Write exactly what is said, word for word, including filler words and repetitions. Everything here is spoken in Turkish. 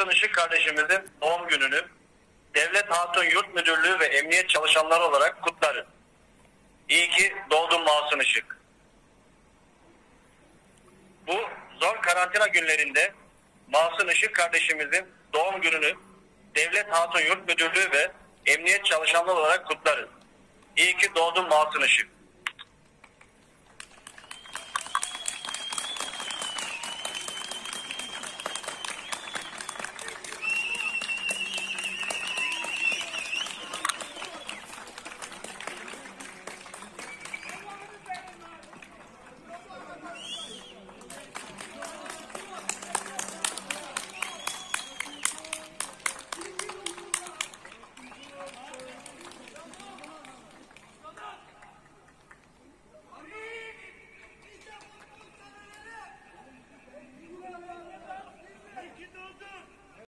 Masum Işık kardeşimizin doğum gününü Devlet Hatun Yurt Müdürlüğü ve emniyet çalışanları olarak kutlarız. İyi ki doğdun Masum Işık. Bu zor karantina günlerinde Masum Işık kardeşimizin doğum gününü Devlet Hatun Yurt Müdürlüğü ve emniyet çalışanları olarak kutlarız. İyi ki doğdun Masum Işık.